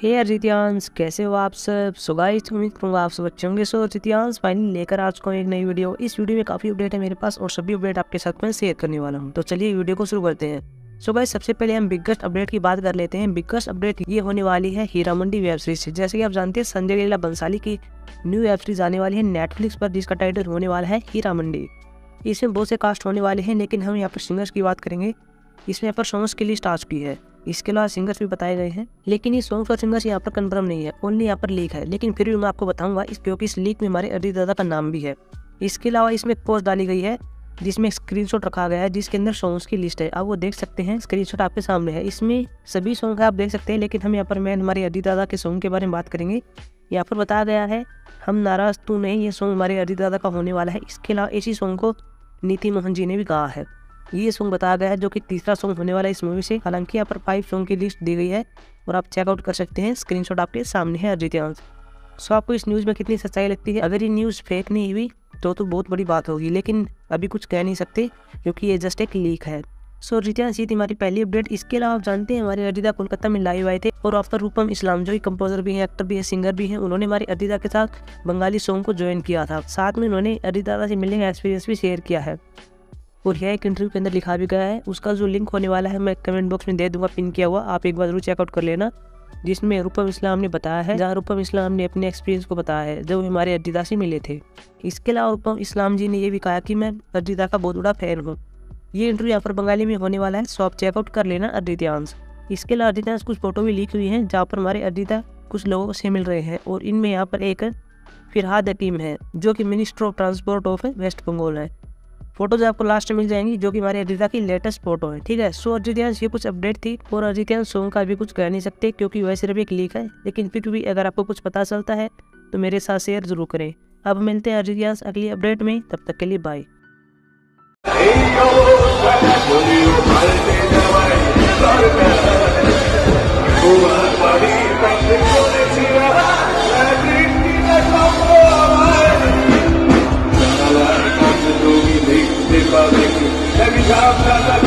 हे यार रितियांश, कैसे हो आप सब। सो गाइस, उम्मीद करूँगा आप सब अच्छे होंगे। सो रितियांश फाइनली लेकर आ चुका हूँ एक नई वीडियो। इस वीडियो में काफ़ी अपडेट है मेरे पास और सभी अपडेट आपके साथ मैं शेयर करने वाला हूँ। तो चलिए वीडियो को शुरू करते हैं। सो गाइस, सबसे पहले हम बिगेस्ट अपडेट की बात कर लेते हैं। बिगेस्ट अपडेट ये होने वाली है हीरा मंडी वेब सीरीज से। जैसे कि आप जानते हैं, संजय लीला बंसाली की न्यू वेब सीरीज आने वाली है नेटफ्लिक्स पर, जिसका टाइटल होने वाला है हीरा मंडी। इसमें बहुत से कास्ट होने वाले हैं, लेकिन हम यहाँ पर सिंगर्स की बात करेंगे। इसमें यहाँ पर सॉन्ग्स की लिस्ट आ चुकी है। इसके अलावा सिंगर्स भी बताए गए हैं, लेकिन ये सॉन्ग्स और सिंगर्स यहाँ पर कंफर्म नहीं है, ओनली यहाँ पर लीक है। लेकिन फिर भी मैं आपको बताऊंगा क्योंकि इस लीक में हमारे अरिजीत दादा का नाम भी है। इसके अलावा इसमें पोस्ट डाली गई है जिसमें स्क्रीनशॉट रखा गया है, जिसके अंदर सॉन्ग्स की लिस्ट है। आप वो देख सकते हैं, स्क्रीनशॉट आपके सामने है। इसमें सभी सॉन्ग आप देख सकते हैं, लेकिन हम यहाँ पर मैं हमारे अरिजीत दादा के सॉन्ग के बारे में बात करेंगे। यहाँ पर बताया गया है हम नाराज तू नहीं, ये सॉन्ग हमारे अरिजीत दादा का होने वाला है। इसके अलावा इसी सॉन्ग को नीति मोहन जी ने भी गाया है। ये सॉन्ग बताया गया है जो कि तीसरा सॉन्ग होने वाला है इस मूवी से। हालांकि यहाँ पर 5 सॉन्ग की लिस्ट दी गई है और आप चेकआउट कर सकते हैं, स्क्रीनशॉट आपके सामने है रितियांश। सो आपको इस न्यूज़ में कितनी सच्चाई लगती है? अगर ये न्यूज़ फेक नहीं हुई तो बहुत बड़ी बात होगी, लेकिन अभी कुछ कह नहीं सकते क्योंकि ये जस्ट एक लीक है। सो रितियांश, ये थी हमारी पहली अपडेट। इसके अलावा आप जानते हैं हमारे अरिजीत कोलकाता में लाइव आए थे और आफ्टर रूपम इस्लाम, जो कि कंपोजर भी हैं, एक्टर भी है, सिंगर भी हैं, उन्होंने हमारे अरिजीत के साथ बंगाली सॉन्ग को ज्वाइन किया था। साथ में उन्होंने अरिजीत से मिलने का एक्सपीरियंस भी शेयर किया है और यह एक इंटरव्यू के अंदर लिखा भी गया है। उसका जो लिंक होने वाला है मैं कमेंट बॉक्स में दे दूंगा पिन किया हुआ, आप एक बार जरूर चेकआउट कर लेना। जिसमें रूपम इस्लाम ने बताया है, जहाँ रूपम इस्लाम ने अपने एक्सपीरियंस को बताया है जब हमारे अरिजीत से मिले थे। इसके अलावा रूपम इस्लाम जी ने यह भी कहा कि मैं अरिजीत का बहुत बड़ा फैन हूँ। ये इंटरव्यू यहाँ पर बंगाली में होने वाला है, सो आप चेकआउट कर लेना रितियांश। इसके अलावा रितियांश कुछ फोटो भी लीक हुई हैं जहाँ पर हमारे अरिजीत कुछ लोगों से मिल रहे हैं और इनमें यहाँ पर एक फिरहाद हकीम है जो कि minister of transport of West Bengal है। फोटोज आपको लास्ट में मिल जाएंगी जो कि हमारे अरिजीत की लेटेस्ट फोटो है, ठीक है। सो अरिजीत ये कुछ अपडेट थी और अरिजीत सॉन्ग का भी कुछ कह नहीं सकते क्योंकि वह सिर्फ एक लीक है, लेकिन फिर भी अगर आपको कुछ पता चलता है तो मेरे साथ शेयर जरूर करें। अब मिलते हैं अरिजीत अगली अपडेट में, तब तक के लिए बाय। Let me